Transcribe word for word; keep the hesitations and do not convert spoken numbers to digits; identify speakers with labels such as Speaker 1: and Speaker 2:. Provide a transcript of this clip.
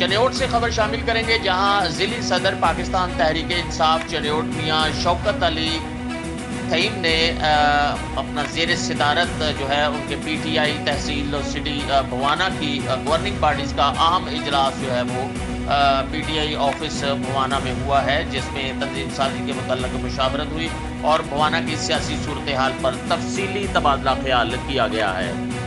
Speaker 1: चनेयोट से खबर शामिल करेंगे, जहां जिली सदर पाकिस्तान तहरीक इंसाफ चनेयोट मियां शौकत अली थईम ने अपना ज़ेर सदारत जो है उनके पी टी आई तहसील सिटी भवाना की गवर्निंग पार्टीज़ का अहम इजलास जो है वो P T I office Bhawana में हुआ है, जिसमें तंजीम साजी के मुतल्लिक़ मुशावरत हुई और भवाना की सियासी सूरत हाल पर तफसीली तबादला ख्याल किया गया है।